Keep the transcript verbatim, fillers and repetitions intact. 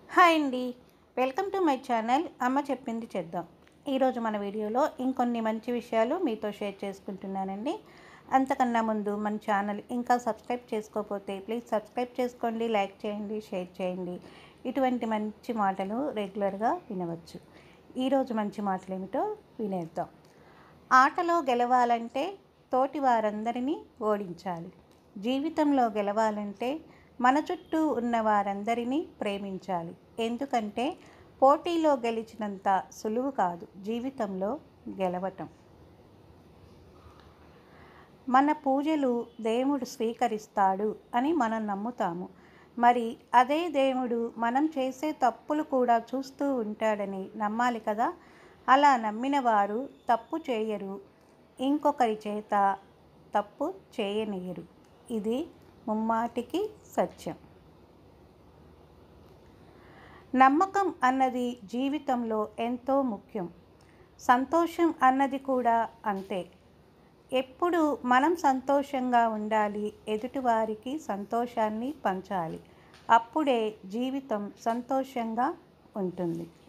Hi అండి, welcome to my channel అమ్మ చెప్పింది చేద్దాం. ఈరోజు మన వీడియోలో ఇంకొన్ని మంచి విషయాలు మీతో షేర్ చేసుకుంటున్నానండి. అంతకన్నా ముందు మన ఛానల్ ఇంకా సబ్స్క్రైబ్ చేసుకోకపోతే ప్లీజ్ సబ్స్క్రైబ్ చేసుకోండి, లైక్ చేయండి, షేర్ చేయండి. ఇటువంటి మంచి మాటలు రెగ్యులర్గా వినవచ్చు. ఈరోజు మంచి మాటలు ఏమిటో వినేద్దాం. ఆటలో గెలవాలంటే తోటి వారందరినీ ఓడించాలి. జీవితంలో గెలవాలంటే మన చుట్టూ ఉన్న వారందరినీ ప్రేమించాలి. ఎందుకంటే పోటీలో గెలిచినంత సులువు కాదు జీవితంలో గెలవటం. మన పూజలు దేవుడు స్వీకరిస్తాడు అని మనం నమ్ముతాము. మరి అదే దేవుడు మనం చేసే తప్పులు కూడా చూస్తూ ఉంటాడని నమ్మాలి కదా. అలా నమ్మిన వారు తప్పు చేయరు, ఇంకొకరి చేత తప్పు చేయనియరు. ఇది ముమ్మాటికి సత్యం. నమ్మకం అన్నది జీవితంలో ఎంతో ముఖ్యం. సంతోషం అన్నది కూడా అంతే. ఎప్పుడు మనం సంతోషంగా ఉండాలి, ఎదుటివారికి సంతోషాన్ని పంచాలి. అప్పుడే జీవితం సంతోషంగా ఉంటుంది.